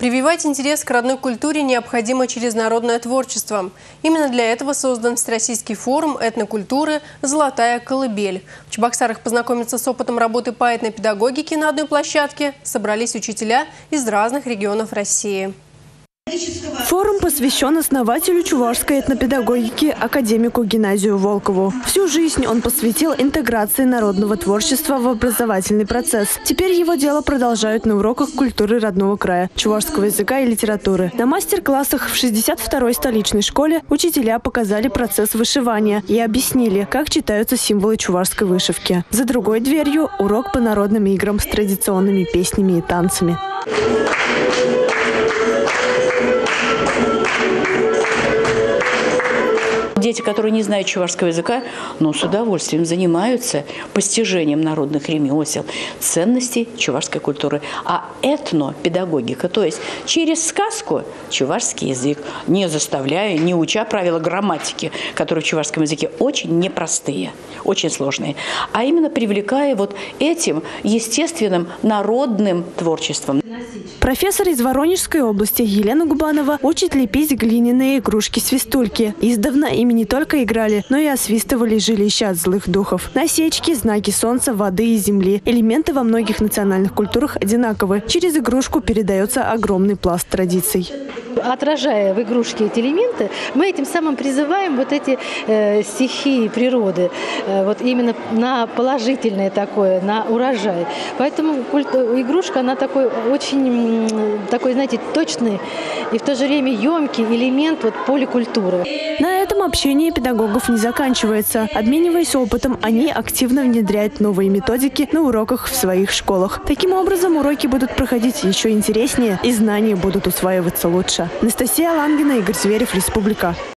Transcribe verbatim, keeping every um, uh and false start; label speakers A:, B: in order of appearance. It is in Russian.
A: Прививать интерес к родной культуре необходимо через народное творчество. Именно для этого создан Всероссийский форум этнокультуры «Золотая колыбель». В Чебоксарах познакомиться с опытом работы по этнопедагогике на одной площадке собрались учителя из разных регионов России.
B: Форум посвящен основателю чувашской этнопедагогики академику Геннадию Волкову. Всю жизнь он посвятил интеграции народного творчества в образовательный процесс. Теперь его дело продолжают на уроках культуры родного края, чувашского языка и литературы. На мастер-классах в шестьдесят второй столичной школе учителя показали процесс вышивания и объяснили, как читаются символы чувашской вышивки. За другой дверью – урок по народным играм с традиционными песнями и танцами.
C: Дети, которые не знают чувашского языка, но с удовольствием занимаются постижением народных ремесел, ценностей чувашской культуры. А этнопедагогика, то есть через сказку чувашский язык, не заставляя, не уча правила грамматики, которые в чувашском языке очень непростые, очень сложные, а именно привлекая вот этим естественным народным творчеством.
B: Профессор из Воронежской области Елена Губанова учит лепить глиняные игрушки-свистульки. Издавна ими не только играли, но и освистывали жилища от злых духов. Насечки, знаки солнца, воды и земли. Элементы во многих национальных культурах одинаковы. Через игрушку передается огромный пласт традиций.
D: Отражая в игрушке эти элементы, мы этим самым призываем вот эти э, стихии природы, э, вот именно на положительное такое, на урожай. Поэтому культ, игрушка, она такой очень, такой, знаете, точный и в то же время емкий элемент вот поликультуры.
B: На этом общение педагогов не заканчивается. Обмениваясь опытом, они активно внедряют новые методики на уроках в своих школах. Таким образом, уроки будут проходить еще интереснее и знания будут усваиваться лучше. Анастасия Лангина, Игорь Зверев, Республика.